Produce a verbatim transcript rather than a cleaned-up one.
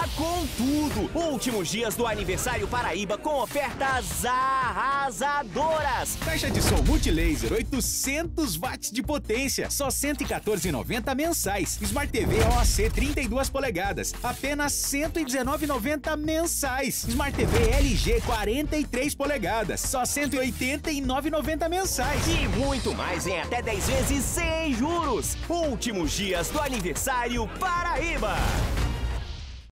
tá com tudo! Últimos dias do aniversário Paraíba com ofertas arrasadoras! Caixa de som Multilaser, oitocentos watts de potência, só cento e quatorze reais e noventa centavos mensais. Smart T V O A C trinta e duas polegadas, apenas cento e dezenove reais e noventa centavos mensais. Smart T V L G quarenta e três polegadas, só cento e oitenta e nove reais e noventa centavos mensais. E muito mais em até dez vezes sem juros! Últimos dias do aniversário Paraíba!